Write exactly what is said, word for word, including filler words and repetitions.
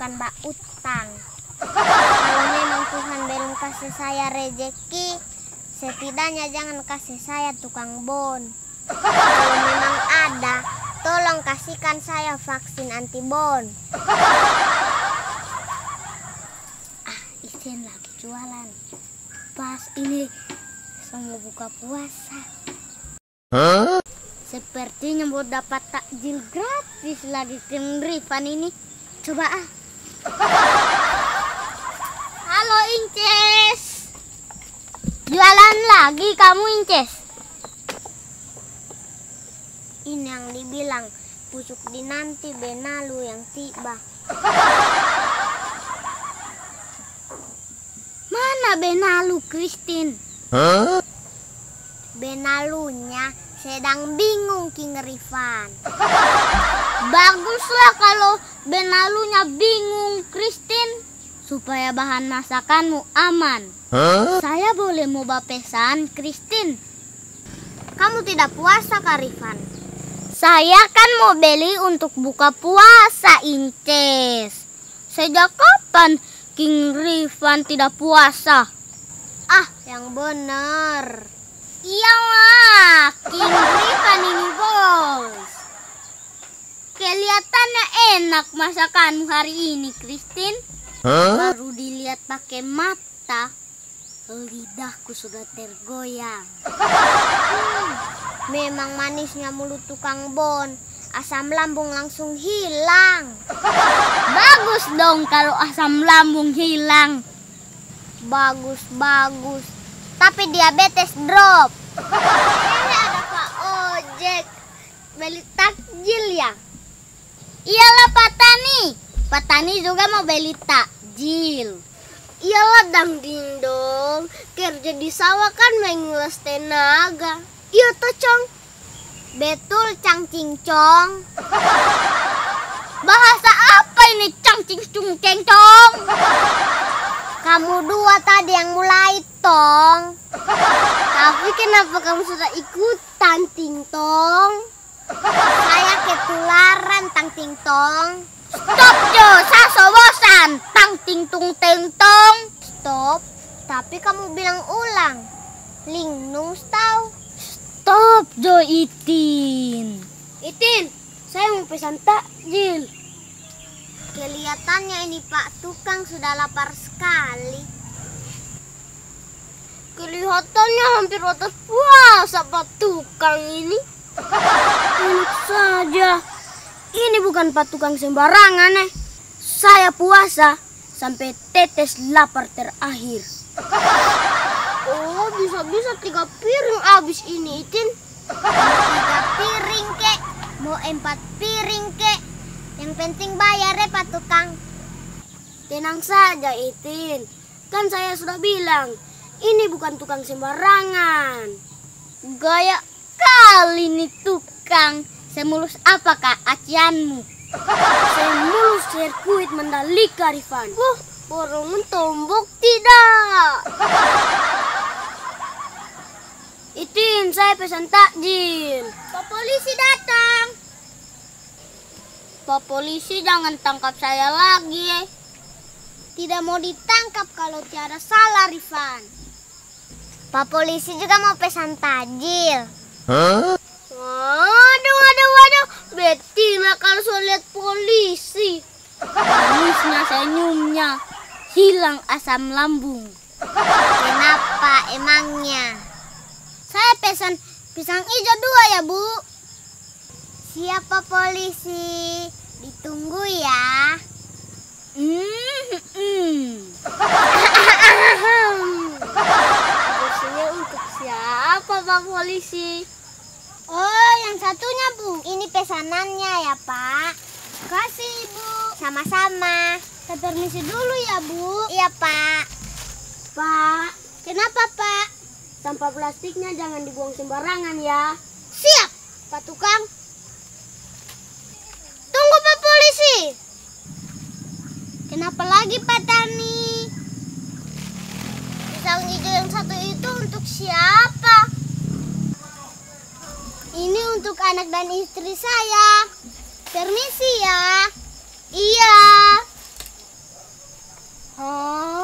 bukan bak utang. Kalau memang Tuhan belum kasih saya rezeki, setidaknya jangan kasih saya tukang bon. Kalau memang ada, tolong kasihkan saya vaksin anti bon. Ah, Isin lagi jualan. Pas ini semua buka puasa. Huh? Sepertinya mau dapat takjil gratis lagi tim Rifan ini. Coba ah. Halo Inces. Jualan lagi kamu Inces? Ini yang dibilang pucuk dinanti benalu yang tiba. Mana benalu Christine? Huh? Benalunya sedang bingung King Rifan. Baguslah kalau benalunya bingung Christine, supaya bahan masakanmu aman. Huh? Saya boleh mau pesan Christine? Kamu tidak puasa Kak Rifan? Saya kan mau beli untuk buka puasa Inces. Sejak kapan King Rifan tidak puasa? Ah, yang benar. Iyalah, King Rifan ini bos. Kelihatannya enak masakanmu hari ini, Christine. Huh? Baru dilihat pakai mata, lidahku sudah tergoyang. Hmm, memang manisnya mulut tukang bon, asam lambung langsung hilang. Bagus dong kalau asam lambung hilang. Bagus, bagus. Tapi diabetes drop. Ini ada Pak Ojek. Beli takjil ya? Iyalah Pak Tani. Pak Tani juga mau beli takjil. Iyalah Dang Dindong. Kerja di sawah kan menguras tenaga. Iya toh Cong. Betul Cang Cincong. Bahasa apa ini Cang Cincung Cengcong? Kamu dua tadi yang mulai Tong. Tapi kenapa kamu sudah ikutan Ting Tong? Saya ketularan Tang Ting Tong. Stop Jo, saya so bosan Tang Ting Tung Ting Tong. Stop, tapi kamu bilang ulang. Ling Nung tau. Stop Jo Itin. Itin, saya mau pesan takjil. Kelihatannya ini Pak Tukang sudah lapar sekali. Kelihatannya hampir otot puasa Pak Tukang ini. Enak saja. Ini bukan Pak Tukang sembarangan eh. Saya puasa sampai tetes lapar terakhir. Oh, bisa-bisa tiga piring habis ini Itin. Tiga piring kek, mau empat piring kek. Yang penting bayar ya Pak Tukang. Tenang saja Itin. Kan saya sudah bilang, ini bukan tukang sembarangan. Gaya kali nih tukang. Semulus apa Kak acianmu? Semulus sirkuit Mandalika Rifan. Wah, orang mentombok tidak. Itin, saya pesan takjil. Pak polisi datang. Pak polisi jangan tangkap saya lagi. Tidak mau ditangkap kalau tiada salah Rifan. Pak polisi juga mau pesan takjil. Huh? Waduh, waduh, waduh. Betina kalau saya lihat polisi. Manisnya senyumnya. Hilang asam lambung. Kenapa emangnya? Saya pesan pisang hijau dua ya Bu. Siapa polisi? Ditunggu ya. Hmm, hmm. Polisinya untuk siapa Pak polisi? Oh, yang satunya Bu. Ini pesanannya ya Pak. Kasih Bu. Sama-sama. Saya permisi dulu ya Bu. Iya Pak. Pak, kenapa Pak? Sampah plastiknya jangan dibuang sembarangan ya. Siap Pak Tukang. Tunggu Pak polisi. Kenapa lagi Pak Tani? Pisang hijau yang satu itu untuk siapa? Ini untuk anak dan istri saya. Permisi ya. Iya. Hah?